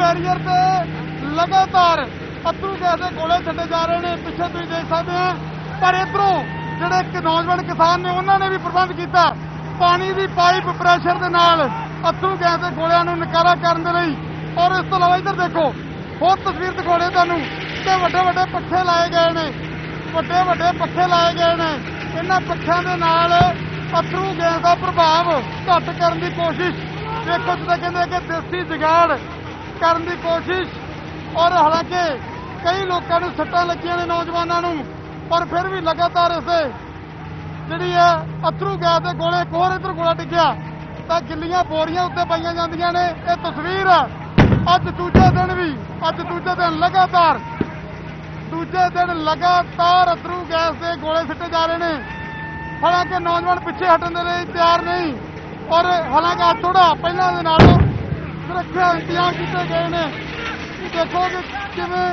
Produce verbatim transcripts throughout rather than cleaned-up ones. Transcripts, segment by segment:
Barrier से लगातार अथरू gas के गोले छड्डे जा रहे हैं। पिछे तुसीं देख सकते हैं, पर इधरों जिहड़े एक नौजवान किसान ने उन्होंने भी प्रबंध किया पानी की पाइप प्रैशर के नाल अथरू गैस के गोलियां नूं नकारा करने के लिए। और इस तो इलावा इधर देखो होर तस्वीर दिखाने तुहानूं कि वड्डे वड्डे पक्खे लाए गए ने, वड्डे वड्डे पक्खे लाए गए ने। इन्हां पक्खियां दे नाल अथरू गैस का प्रभाव घट करने की कोशिश, देखो जिद्दां कहंदे कि देसी जुगाड़ करने की कोशिश। और हालांकि कई लोगों को सट्टां लगियां ने नौजवानों नूं, पर फिर भी लगातार इसे जिहड़ी है अथरू गैस के गोले एक होर इधर गोला डिग्गिया तो गिल्लियां बोरियां उत्ते पाईयां जांदियां ने। यह तस्वीर है अज दूजे दिन भी, अज दूजे दिन लगातार दूजे दिन लगातार अथरू गैस के गोले सिੱਟੇ जा रहे हैं। हालांकि नौजवान पिछे हटने के लिए तैयार नहीं, और हालांकि अज थोड़ा पहलों के नालों सुरक्षा इंतजाम किए गए हैं। देखो कि किवें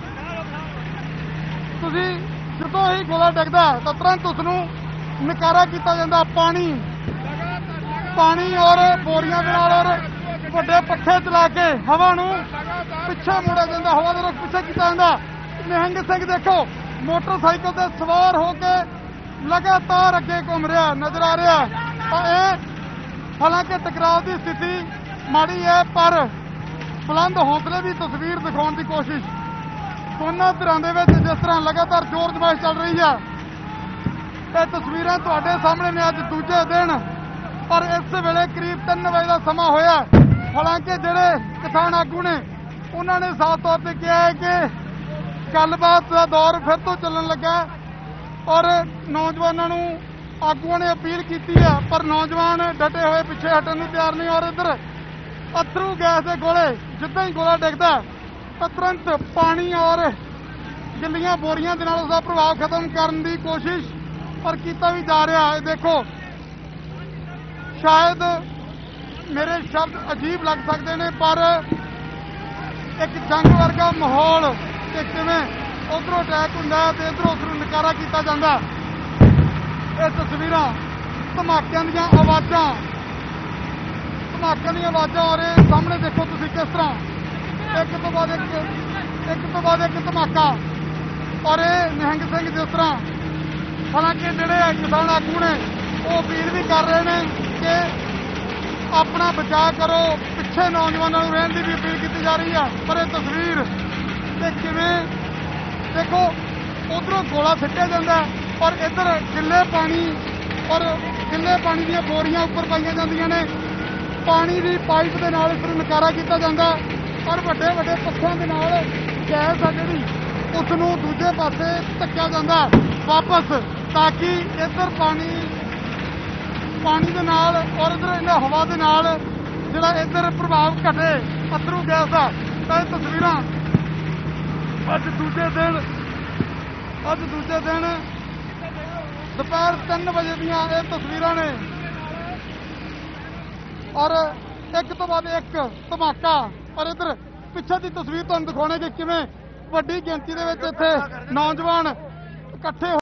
तुसीं ਜਦੋਂ ही गोला डिगदा तो तुरंत उसनूं नकारा किया जाता। पानी पानी और बोरियां दे नाल और ਵੱਡੇ पक्खे चला के हवा नूं पिछे मोड़ा जाता, हवा का रुख पिछे किया जाता। निहंग सिंह देखो मोटरसाइकिल से सवार होकर लगातार अगे घूम रहा नजर आ रहा। तो यह हालांकि टकराव की स्थिति माड़ी है, पर बुलंद हौसले की तस्वीर दिखाने की कोशिश दोनों धिरां दे विच जिस तरह लगातार जोर जमाइश चल रही है। ये तस्वीरां तुहाडे सामने ने अज दूजे दिन, पर इस वेले करीब तीन बजे का समा होया। हालांकि जिहड़े किसान आगू ने उन्होंने साफ तौर पर कहा है कि गलबात का दौर फिर तो चलन लगा, और नौजवानों नूं आगुआं ने अपील की है, पर नौजवान डटे हुए पिछे हटन नूं तैयार नहीं। और इधर अथरू गैस के गोले जिद्दां ही गोला डिगदा तो तुरंत पानी और गिल्लियां बोरियां दे नाल उसका प्रभाव खत्म करने की कोशिश पर किया भी जा रहा है। देखो शायद मेरे शब्द अजीब लग सकते हैं, पर एक जंग वर्गा माहौल कि किवें उधरों अटैक हुंदा ते इधरों उसनूं नकारा किया जाता। ये तस्वीरां धमाकिਆਂ ਦੀਆਂ आवाज़ां धमाकिਆਂ ਦੀਆਂ आवाज़ां और ये सामने देखो तुसीं किस तरह एक तो बाद एक एक तो बाद एक धमाका। और ये निहंग सिंह जिस तरह हालांकि जिहड़े किसान आगू ने वो अपील भी कर रहे हैं कि अपना बचाव करो, पिछे नौजवानों को रहने की भी अपील की जा रही है। पर यह तस्वीर ते किवें देखो उधरों गोला सिੱਟਿਆ जाता और इधर गिले पानी और गिले पानी दी बोरियां उपर पाईयां जांदियां ने। पानी की पाइप के नाल इस नकारा किया जाता और वड्डे वड्डे पੱਖਿਆਂ ਦੇ ਨਾਲ गैस आ जिहड़ी उसनूं दूजे पासे धक्किया जाता वापस, ताकि इधर पानी पानी के नाल और इधर इन्हां हवा के नाल जिहड़ा इधर प्रभाव घटे अथरू गैस का। तो ये तस्वीरां अज दूजे दिन अज दूजे दिन दोपहर तीन बजे दीयां ये तस्वीरां ने, और एक तो बाद एक धमाका। और इधर पिछे की तस्वीर तुहानूं दिखाने कि किवें वड्डी गिनती दे विच इत्थे नौजवान इकट्ठे